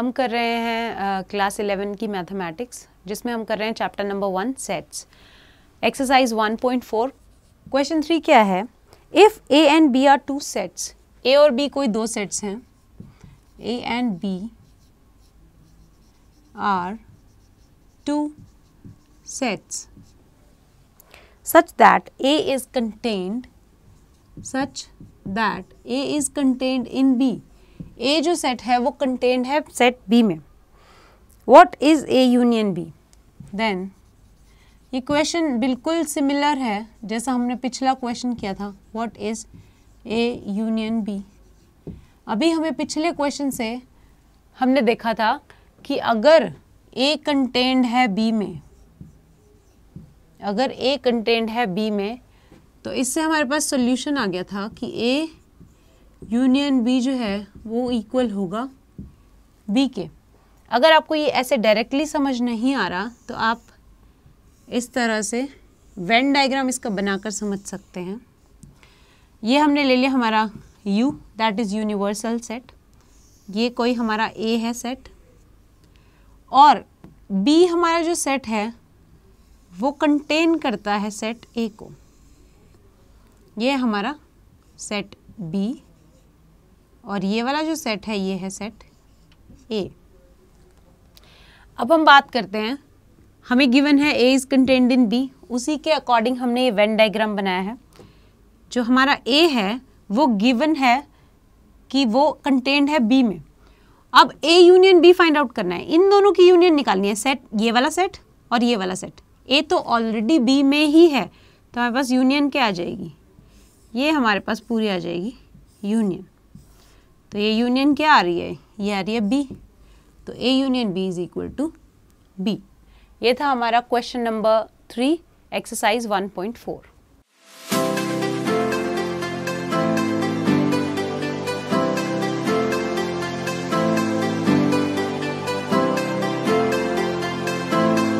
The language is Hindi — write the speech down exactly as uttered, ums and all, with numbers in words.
हम कर रहे हैं क्लास इलेवन की मैथमेटिक्स, जिसमें हम कर रहे हैं chapter number one sets, exercise one point four. Question three क्या है? If A and B are two sets, A और बी कोई दो सेट्स हैं, A and B are two sets such that A is contained such that A is contained in B. A जो सेट है वो contained है सेट B में. What is A union B? Then ये क्वेश्चन बिल्कुल सिमिलर है जैसा हमने पिछला क्वेश्चन किया था. What is A union B? अभी हमें पिछले क्वेश्चन से हमने देखा था कि अगर A contained है B में, अगर A कंटेंट है B में, तो इससे हमारे पास सॉल्यूशन आ गया था कि A यूनियन B जो है वो इक्वल होगा B के. अगर आपको ये ऐसे डायरेक्टली समझ नहीं आ रहा तो आप इस तरह से वेन डायग्राम इसका बनाकर समझ सकते हैं. ये हमने ले लिया हमारा U, that is universal set. ये कोई हमारा A है सेट, और B हमारा जो सेट है वो कंटेन करता है सेट ए को. ये हमारा सेट बी, और ये वाला जो सेट है ये है सेट ए. अब हम बात करते हैं, हमें गिवन है A is contained in B, उसी के अकॉर्डिंग हमने ये वेन डायग्राम बनाया है. जो हमारा ए है वो गिवन है कि वो कंटेन्ड है बी में. अब A union B find out करना है, इन दोनों की यूनियन निकालनी है, सेट ये वाला सेट और ये वाला सेट. ए तो ऑलरेडी बी में ही है, तो हमारे पास यूनियन क्या आ जाएगी? ये हमारे पास पूरी आ जाएगी यूनियन. तो ये यूनियन क्या आ रही है? ये आ रही है बी. तो A union B is equal to B. ये था हमारा question number three, exercise one point four.